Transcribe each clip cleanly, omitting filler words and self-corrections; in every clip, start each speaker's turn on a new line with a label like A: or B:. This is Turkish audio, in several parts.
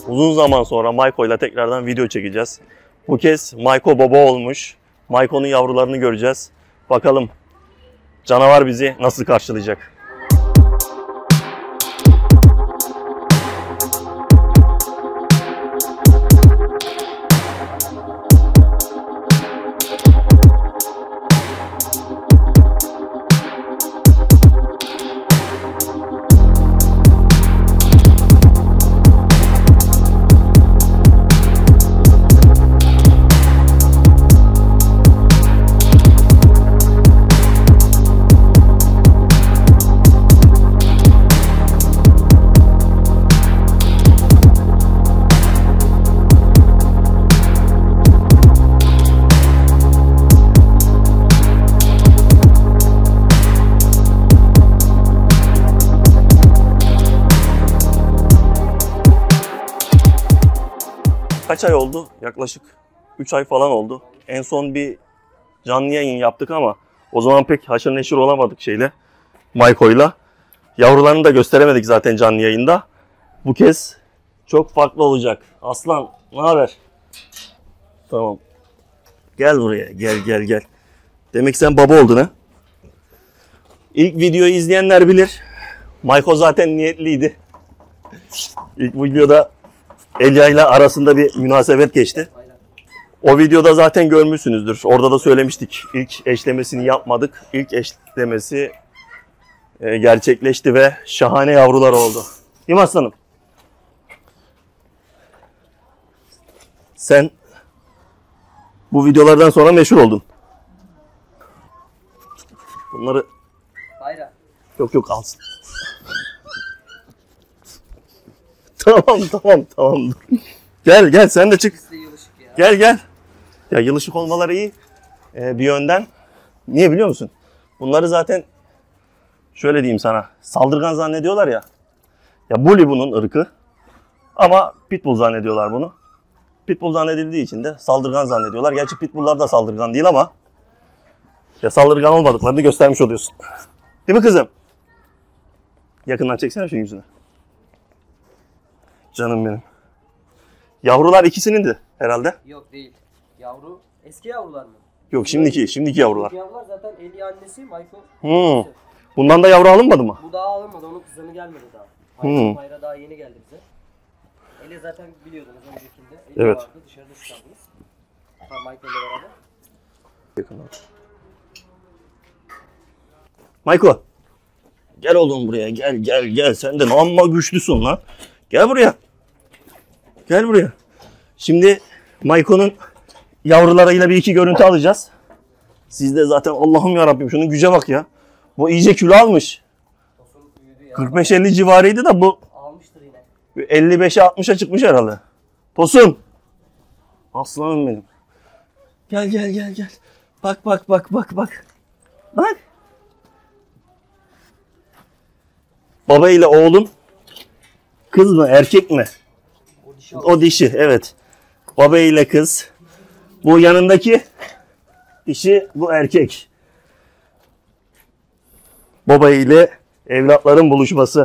A: Uzun zaman sonra Mayko ile tekrardan video çekeceğiz. Bu kez Mayko baba olmuş. Mayko'nun yavrularını göreceğiz. Bakalım canavar bizi nasıl karşılayacak? Kaç ay oldu? Yaklaşık 3 ay falan oldu. En son bir canlı yayın yaptık ama o zaman pek haşır neşir olamadık Mayko'yla. Yavrularını da gösteremedik zaten canlı yayında. Bu kez çok farklı olacak. Aslan, ne haber? Tamam. Gel buraya, gel. Demek sen baba oldun ha? İlk videoyu izleyenler bilir. Mayko zaten niyetliydi. İlk videoda Elia ile arasında bir münasebet geçti. O videoda zaten görmüşsünüzdür. Orada da söylemiştik. İlk eşlemesini yapmadık. İlk eşlemesi gerçekleşti ve şahane yavrular oldu. Değil mi aslanım? Sen bu videolardan sonra meşhur oldun. Bunları...
B: Bayram.
A: Yok alsın. Tamam. Gel sen de çık. Gel. Ya yılışık olmaları iyi. Bir yönden. Niye biliyor musun? Bunları zaten şöyle diyeyim sana. Saldırgan zannediyorlar ya. Ya Bully bunun ırkı. Ama Pitbull zannediyorlar bunu. Pitbull zannedildiği için de saldırgan zannediyorlar. Gerçi Pitbull'lar da saldırgan değil ama ya saldırgan olmadıklarını göstermiş oluyorsun. Değil mi kızım? Yakından çeksene şu yüzünü. Canım benim. Yavrular ikisinin de herhalde.
B: Yok değil. Yavru eski yavrular mı?
A: Yok şimdiki yavrular.
B: Eski yavrular zaten Eli annesi Mayko.
A: Bundan da yavru alınmadı mı?
B: Bu daha alınmadı. Onun kızanı gelmedi daha. Mayra daha yeni geldi bize. Eli zaten biliyordunuz öncekinde. Eli
A: evet.
B: Vardı, dışarıda çıkardınız. Mayko ile beraber.
A: Yakınlar. Mayko. Gel oğlum buraya. Gel. Sen de amma güçlüsün lan. Gel buraya. Şimdi Mayko'nun yavrularıyla bir iki görüntü alacağız. Siz de zaten Allah'ım yarabbim şunun güce bak ya. Bu iyice kilo almış. 45-50 civarıydı da bu
B: almıştır yine.
A: 55'e 60'a çıkmış herhalde. Tosun. Aslanım benim. Gel. Bak. Bak. Baba ile oğlum. Kız mı erkek mi? O dişi evet. Baba ile kız. Bu yanındaki dişi, bu erkek. Baba ile evlatların buluşması.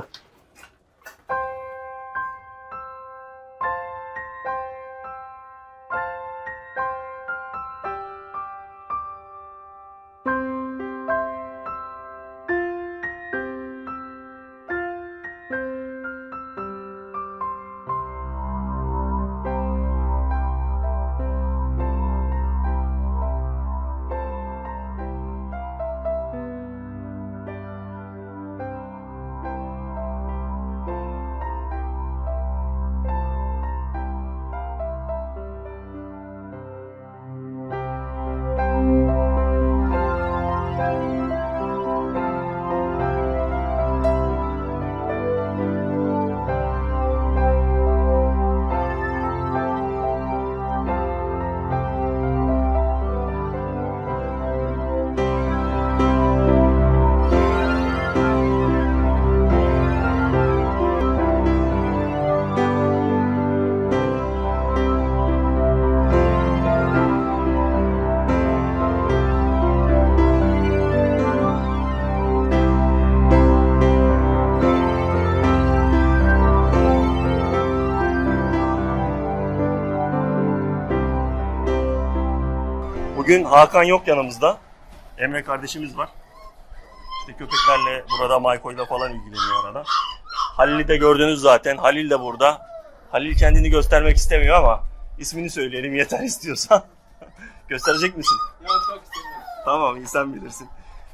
A: Bugün Hakan yok yanımızda. Emre kardeşimiz var. İşte köpeklerle burada Mayko'yla falan ilgileniyor arada. Halil'i de gördünüz zaten. Halil de burada. Halil kendini göstermek istemiyor ama ismini söyleyelim yeter istiyorsan. Gösterecek misin?
C: Yok çok istemiyorum.
A: Tamam, iyi sen bilirsin.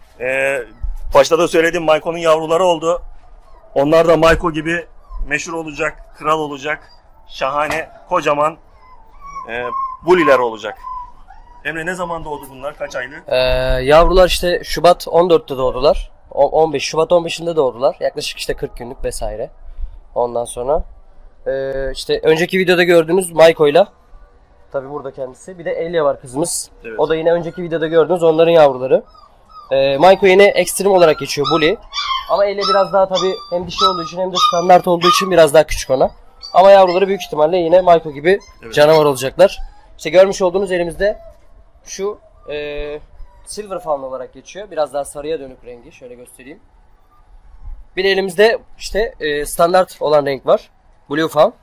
A: Başta da söyledim, Mayko'nun yavruları oldu. Onlar da Mayko gibi meşhur olacak, kral olacak. Şahane, kocaman buliler olacak. Emre, ne zaman doğdu bunlar? Kaç aylık?
B: Yavrular işte Şubat 14'te doğdular. 15 Şubat 15'inde doğdular. Yaklaşık işte 40 günlük vesaire. Ondan sonra işte önceki videoda gördüğünüz Mayko'yla, tabi burada kendisi. Bir de Elia var kızımız.
A: Evet.
B: O da yine önceki videoda gördüğünüz onların yavruları. Mayko yine ekstrem olarak geçiyor, bully. Ama Elia biraz daha tabi hem dişi olduğu için hem de standart olduğu için biraz daha küçük ona. Ama yavruları büyük ihtimalle yine Mayko gibi canavar olacaklar. İşte görmüş olduğunuz elimizde şu silver fawn olarak geçiyor. Biraz daha sarıya dönük rengi. Şöyle göstereyim. Bir de elimizde işte standart olan renk var. Blue fawn.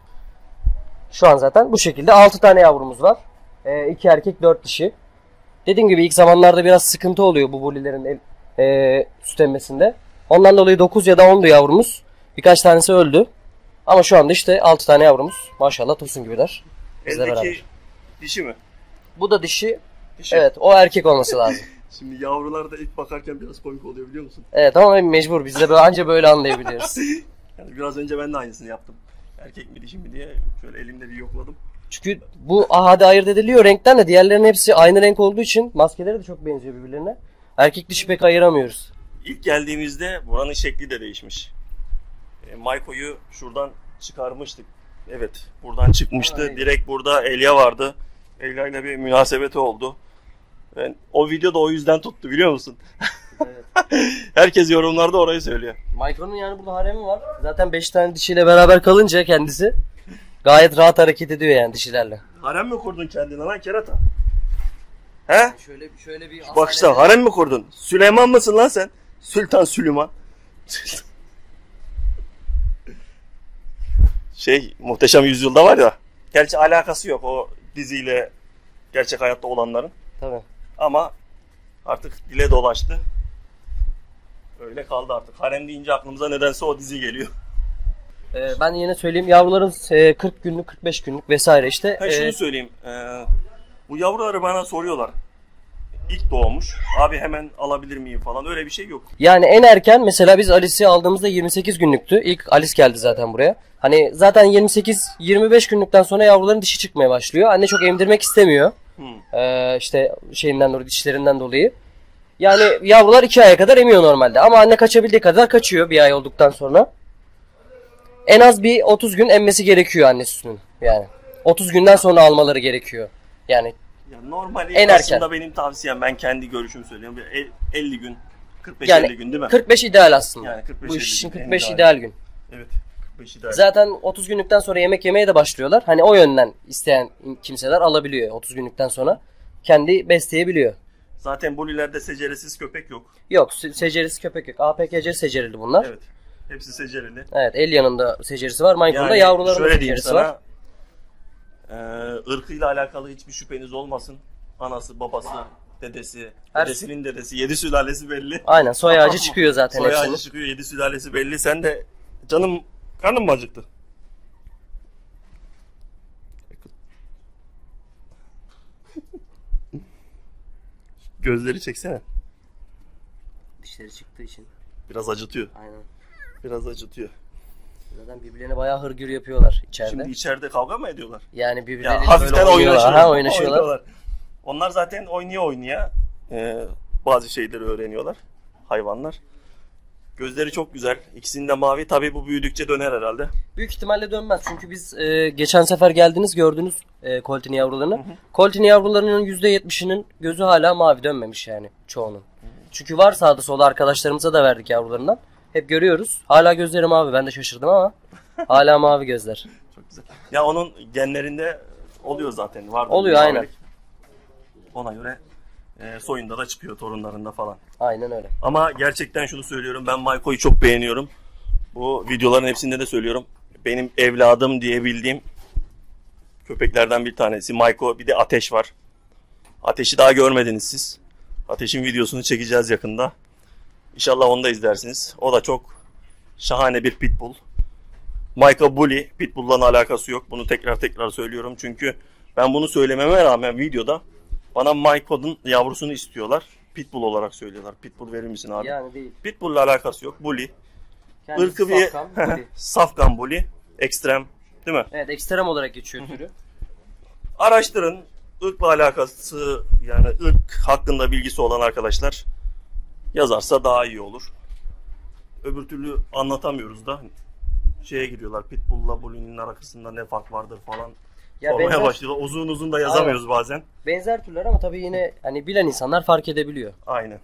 B: Şu an zaten bu şekilde 6 tane yavrumuz var. 2 erkek 4 dişi. Dediğim gibi ilk zamanlarda biraz sıkıntı oluyor bu bulilerin süt emmesinde. Ondan dolayı 9 ya da 10'du yavrumuz. Birkaç tanesi öldü. Ama şu anda işte 6 tane yavrumuz. Maşallah tosun gibiler. Bizle beraber.
A: Eldeki dişi mi?
B: Bu da dişi.
A: Dişi.
B: Evet, o erkek olması lazım.
A: Şimdi yavrular da ilk bakarken biraz komik oluyor, biliyor musun?
B: Evet ama mecbur. Biz de böyle, anca böyle anlayabiliyoruz.
A: Yani biraz önce ben de aynısını yaptım. Erkek mi dişi mi diye şöyle elimde bir yokladım.
B: Çünkü bu ahadi ayırt ediliyor renkten de, diğerlerinin hepsi aynı renk olduğu için maskeleri de çok benziyor birbirlerine. Erkek dişi pek ayıramıyoruz.
A: İlk geldiğimizde buranın şekli de değişmiş. Mayko'yu şuradan çıkarmıştık. Evet, buradan çıkmıştı.
B: Aynen.
A: Direkt burada Elia vardı. Elia ile bir münasebeti oldu. Ben, o video da o yüzden tuttu, biliyor musun?
B: Evet.
A: Herkes yorumlarda orayı söylüyor.
B: Mayko'nun yani burada haremi var. Zaten 5 tane dişiyle beraber kalınca kendisi gayet rahat hareket ediyor yani dişilerle.
A: Harem mi kurdun kendine lan kerata? He?
B: Şöyle bir
A: Bakışta harem mi kurdun? Süleyman mısın lan sen? Sultan Süleyman. Muhteşem Yüzyıl'da var ya. Gerçi alakası yok o diziyle gerçek hayatta olanların.
B: Tabii.
A: Ama artık dile dolaştı. Öyle kaldı artık. Harem deyince aklımıza nedense o dizi geliyor.
B: Ben yine söyleyeyim, yavruların 40 günlük 45 günlük vesaire işte.
A: Şunu söyleyeyim. Bu yavruları bana soruyorlar. İlk doğmuş. Abi hemen alabilir miyim falan. Öyle bir şey yok.
B: Yani en erken mesela biz Alice'i aldığımızda 28 günlüktü. İlk Alice geldi zaten buraya. Hani zaten 28-25 günlükten sonra yavruların dişi çıkmaya başlıyor. Anne çok emdirmek istemiyor. İşte şeyinden dolayı, dişlerinden dolayı. Yani yavrular 2 aya kadar emiyor normalde. Ama anne kaçabildiği kadar kaçıyor bir ay olduktan sonra. En az bir 30 gün emmesi gerekiyor anne sütünün. Yani 30 günden sonra almaları gerekiyor. Yani
A: ya normal
B: en
A: aslında
B: erken.
A: benim tavsiyem, ben kendi görüşümü söylüyorum. 50 gün, 45-50
B: yani
A: gün değil mi?
B: 45 ideal aslında.
A: Yani 45-50
B: bu iş için
A: gün,
B: 45
A: en
B: ideal gün.
A: Evet, 45 ideal.
B: Zaten 30 günlükten sonra yemek yemeye de başlıyorlar. Hani o yönden isteyen kimseler alabiliyor 30 günlükten sonra. Kendi besleyebiliyor.
A: Zaten bulilerde seceresiz köpek yok.
B: Yok, secerisi köpek yok. APKC secerili bunlar.
A: Evet. Hepsi secerili.
B: Evet, el yanında secerisi var. Mayko'nun da yavrularında
A: şöyle diyeyim
B: secerisi var.
A: sana. Irkıyla alakalı hiçbir şüpheniz olmasın. Anası, babası, dedesi,
B: Her
A: dedesinin dedesi, 7 sülalesi belli.
B: Aynen, soy ağacı çıkıyor zaten
A: Soy
B: hepsinin.
A: ağacı çıkıyor, 7 sülalesi belli. Sen de canım, karnım mı acıktı? Gözleri çeksene.
B: Dişleri çıktığı için.
A: Biraz acıtıyor.
B: Aynen.
A: Biraz acıtıyor.
B: Zaten birbirlerine bayağı hırgür yapıyorlar içeride.
A: Şimdi içeride kavga mı ediyorlar?
B: Yani birbirleriyle
A: Ya hafiften
B: böyle oynuyorlar. Ha,
A: oynaşıyorlar.
B: oynaşıyorlar.
A: Onlar zaten oynaya bazı şeyleri öğreniyorlar. Hayvanlar. Gözleri çok güzel. İkisinin de mavi. Tabii bu büyüdükçe döner herhalde.
B: Büyük ihtimalle dönmez. Çünkü biz geçen sefer geldiniz, gördünüz Coltini yavrularını. Coltini yavrularının %70'inin gözü hala mavi dönmemiş yani çoğunun. Çünkü var sağda solda, arkadaşlarımıza da verdik yavrularından. Hep görüyoruz. Hala gözleri mavi. Ben de şaşırdım ama hala mavi gözler.
A: Çok güzel. Ya onun genlerinde oluyor zaten. Var
B: Oluyor, aynen.
A: Ona göre soyunda da çıkıyor, torunlarında falan.
B: Aynen öyle.
A: Ama gerçekten şunu söylüyorum. Ben Mayko'yu çok beğeniyorum. Bu videoların hepsinde de söylüyorum. Benim evladım diyebildiğim köpeklerden bir tanesi. Mayko, bir de Ateş var. Ateş'i daha görmediniz siz. Ateş'in videosunu çekeceğiz yakında. İnşallah onu da izlersiniz. O da çok şahane bir pitbull. Maika Bully, pitbull'la alakası yok. Bunu tekrar söylüyorum. Çünkü ben bunu söylememe rağmen videoda bana Maika'nın yavrusunu istiyorlar. Pitbull olarak söylüyorlar. Pitbull verir misin abi?
B: Yani değil.
A: Pitbull'la alakası yok. Bully.
B: Kendisi
A: Irkı bir
B: safkan, Bully.
A: Safkan Bully. Ekstrem. Değil mi?
B: Evet, ekstrem olarak geçiyor türü.
A: Araştırın. Irkla alakası, yani ırk hakkında bilgisi olan arkadaşlar yazarsa daha iyi olur. Öbür türlü anlatamıyoruz da şeye giriyorlar. Pitbull'la Bully'nin arasında ne fark vardır falan sormaya başlıyorlar. Uzun da yazamıyoruz bazen.
B: Benzer türler ama tabii yine hani bilen insanlar fark edebiliyor.
A: Aynen.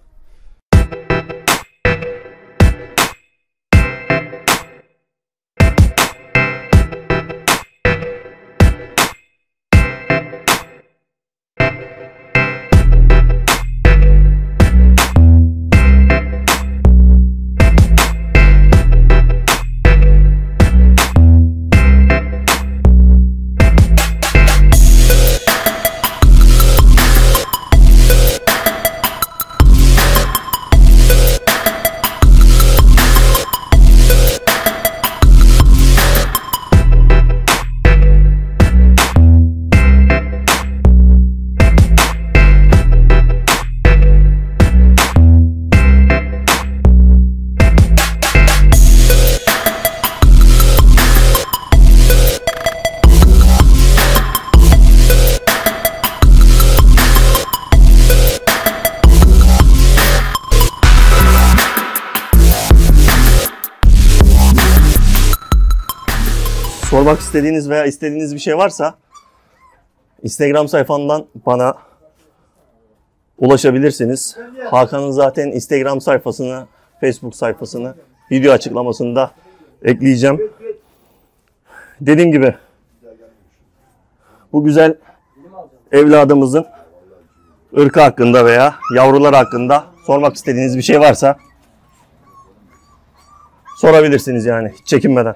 A: Sormak istediğiniz veya istediğiniz bir şey varsa Instagram sayfamdan bana ulaşabilirsiniz. Hakan'ın zaten Instagram sayfasını, Facebook sayfasını video açıklamasında ekleyeceğim. Dediğim gibi bu güzel evladımızın ırkı hakkında veya yavrular hakkında sormak istediğiniz bir şey varsa sorabilirsiniz yani hiç çekinmeden.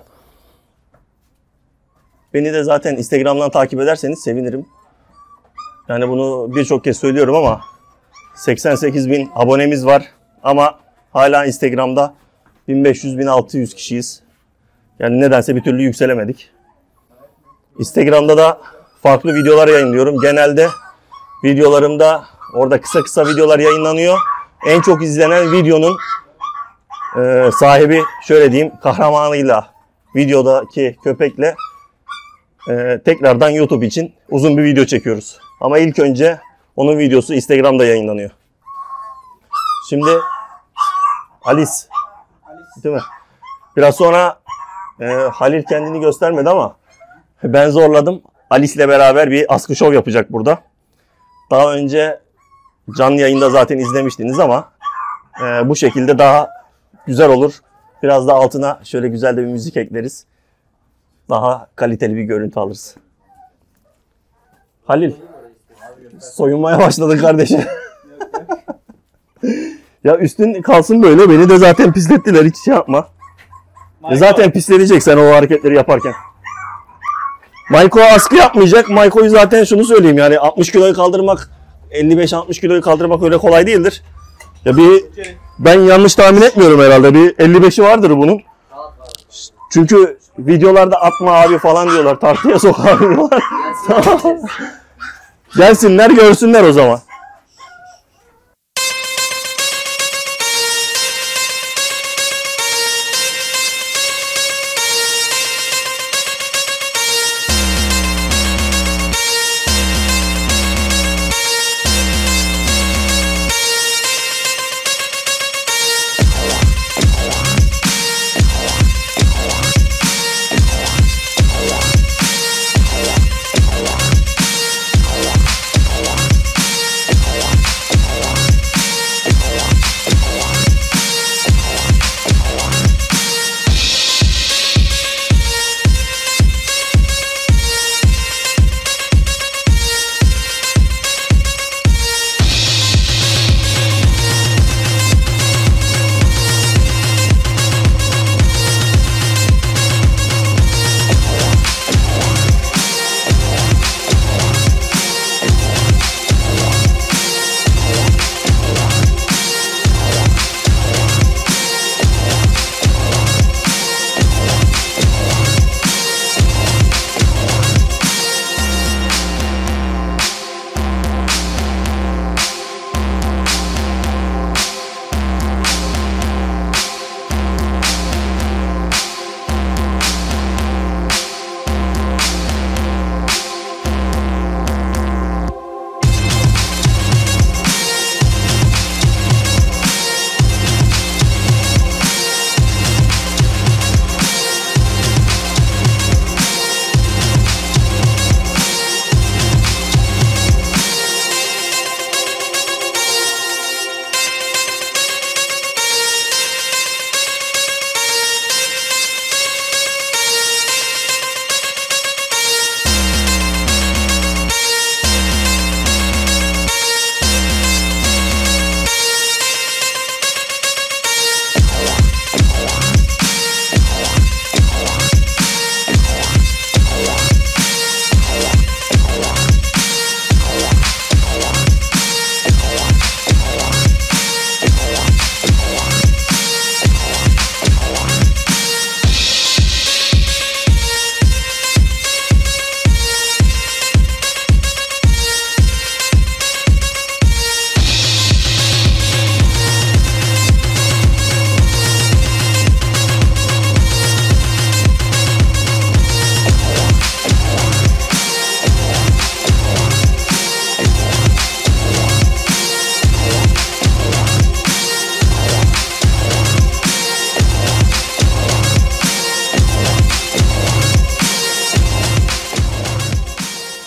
A: Beni de zaten Instagram'dan takip ederseniz sevinirim. Yani bunu birçok kez söylüyorum ama 88.000 abonemiz var. Ama hala Instagram'da 1500-1600 kişiyiz. Yani nedense bir türlü yükselemedik. Instagram'da da farklı videolar yayınlıyorum. Genelde videolarımda orada kısa videolar yayınlanıyor. En çok izlenen videonun sahibi şöyle diyeyim kahramanıyla, videodaki köpekle tekrardan YouTube için uzun bir video çekiyoruz. Ama ilk önce onun videosu Instagram'da yayınlanıyor. Şimdi Alice. Değil mi? Biraz sonra Halil kendini göstermedi ama ben zorladım. Alice ile beraber bir askı şov yapacak burada. Daha önce canlı yayında zaten izlemiştiniz ama bu şekilde daha güzel olur. Biraz da altına şöyle güzel de bir müzik ekleriz. Daha kaliteli bir görüntü alırız. Halil, soyunmaya başladın kardeşim. Ya üstün kalsın böyle, beni de zaten pislettiler, hiç şey yapma. Zaten pislenecek sen o hareketleri yaparken. Maiko askı yapmayacak. Maiko'yu zaten şunu söyleyeyim yani 60 kiloyu kaldırmak, 55-60 kiloyu kaldırmak öyle kolay değildir. Ya ben yanlış tahmin etmiyorum herhalde. Bir 55'i vardır bunun. Çünkü videolarda atma abi falan diyorlar. Tartıya sok abi diyorlar. Gelsinler görsünler o zaman.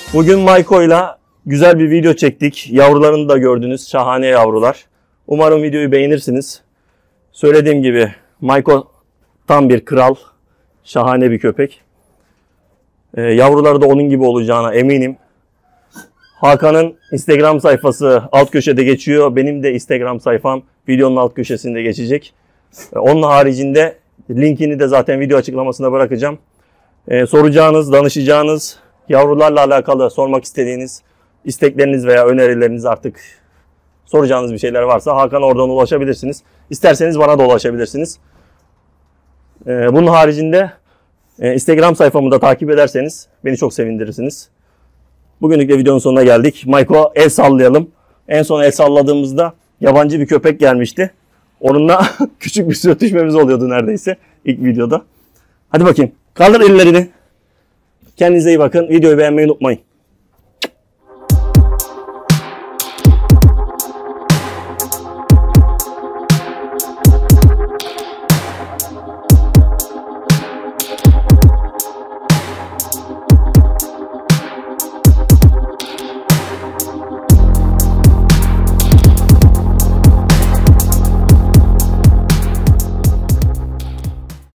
A: Bugün Mayko'yla güzel bir video çektik. Yavrularını da gördünüz. Şahane yavrular. Umarım videoyu beğenirsiniz. Söylediğim gibi Mayko tam bir kral. Şahane bir köpek. Yavruları da onun gibi olacağına eminim. Hakan'ın Instagram sayfası alt köşede geçiyor. Benim de Instagram sayfam videonun alt köşesinde geçecek. Onun haricinde linkini de zaten video açıklamasına bırakacağım. Soracağınız, danışacağınız, yavrularla alakalı sormak istediğiniz istekleriniz veya önerileriniz, artık soracağınız bir şeyler varsa Hakan'a oradan ulaşabilirsiniz. İsterseniz bana da ulaşabilirsiniz. Bunun haricinde Instagram sayfamı da takip ederseniz beni çok sevindirirsiniz. Bugünlük de videonun sonuna geldik. Mayko, el sallayalım. En son el salladığımızda yabancı bir köpek gelmişti. Onunla küçük bir sürtüşmemiz oluyordu neredeyse ilk videoda. Hadi bakayım. Kaldır ellerini. Kendinize iyi bakın. Videoyu beğenmeyi unutmayın.